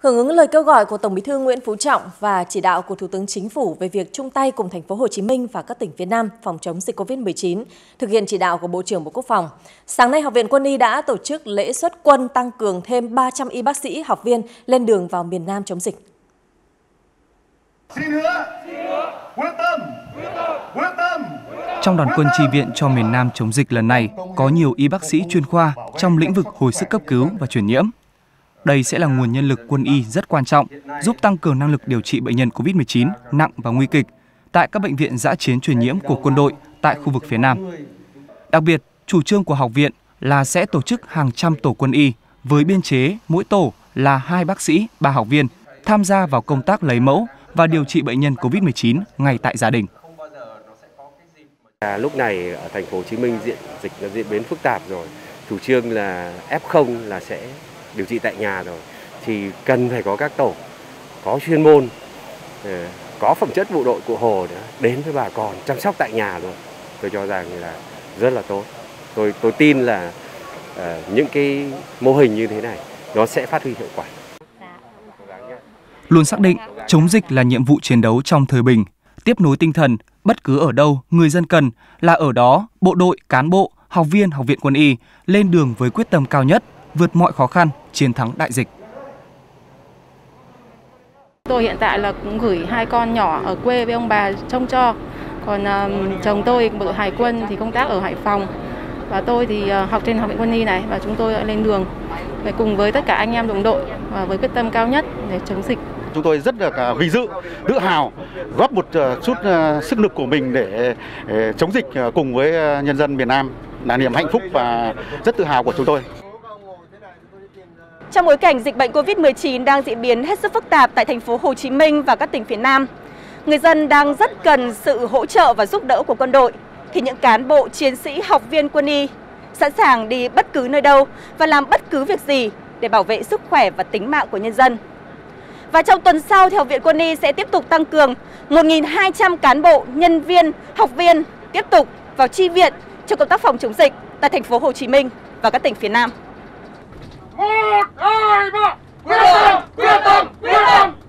Hưởng ứng lời kêu gọi của Tổng Bí thư Nguyễn Phú Trọng và chỉ đạo của Thủ tướng Chính phủ về việc chung tay cùng thành phố Hồ Chí Minh và các tỉnh phía Nam phòng chống dịch Covid-19, thực hiện chỉ đạo của Bộ trưởng Bộ Quốc phòng, sáng nay Học viện Quân y đã tổ chức lễ xuất quân tăng cường thêm 300 y bác sĩ, học viên lên đường vào miền Nam chống dịch. Xin hứa, quyết tâm. Trong đoàn quân chi viện cho miền Nam chống dịch lần này, có nhiều y bác sĩ chuyên khoa trong lĩnh vực hồi sức cấp cứu và truyền nhiễm. Đây sẽ là nguồn nhân lực quân y rất quan trọng, giúp tăng cường năng lực điều trị bệnh nhân COVID-19 nặng và nguy kịch tại các bệnh viện dã chiến truyền nhiễm của quân đội tại khu vực phía Nam. Đặc biệt, chủ trương của học viện là sẽ tổ chức hàng trăm tổ quân y với biên chế mỗi tổ là 2 bác sĩ, 3 học viên tham gia vào công tác lấy mẫu và điều trị bệnh nhân COVID-19 ngay tại gia đình. Lúc này ở thành phố Hồ Chí Minh dịch nó diễn biến phức tạp rồi, chủ trương là F0 là sẽ điều trị tại nhà rồi, thì cần phải có các tổ có chuyên môn, có phẩm chất bộ đội Cụ Hồ đến với bà con chăm sóc tại nhà rồi. Tôi cho rằng là rất là tốt. Tôi tin là những cái mô hình như thế này nó sẽ phát huy hiệu quả. Luôn xác định chống dịch là nhiệm vụ chiến đấu trong thời bình, tiếp nối tinh thần bất cứ ở đâu người dân cần là ở đó bộ đội, cán bộ, học viên Học viện Quân y lên đường với quyết tâm cao nhất, vượt mọi khó khăn, chiến thắng đại dịch. Tôi hiện tại là cũng gửi 2 con nhỏ ở quê với ông bà trông cho. Còn chồng tôi bộ đội Hải quân thì công tác ở Hải Phòng. Và tôi thì học trên Học viện Quân y này, và chúng tôi đã lên đường để cùng với tất cả anh em đồng đội và với quyết tâm cao nhất để chống dịch. Chúng tôi rất là vinh dự, tự hào góp một chút sức lực của mình để chống dịch cùng với nhân dân miền Nam là niềm hạnh phúc và rất tự hào của chúng tôi. Trong bối cảnh dịch bệnh Covid-19 đang diễn biến hết sức phức tạp tại thành phố Hồ Chí Minh và các tỉnh phía Nam, người dân đang rất cần sự hỗ trợ và giúp đỡ của quân đội, thì những cán bộ, chiến sĩ, học viên quân y sẵn sàng đi bất cứ nơi đâu và làm bất cứ việc gì để bảo vệ sức khỏe và tính mạng của nhân dân. Và trong tuần sau thì Học viện Quân y sẽ tiếp tục tăng cường 1.200 cán bộ, nhân viên, học viên tiếp tục vào chi viện cho công tác phòng chống dịch tại thành phố Hồ Chí Minh và các tỉnh phía Nam. 1, 2, 3, quyết tâm!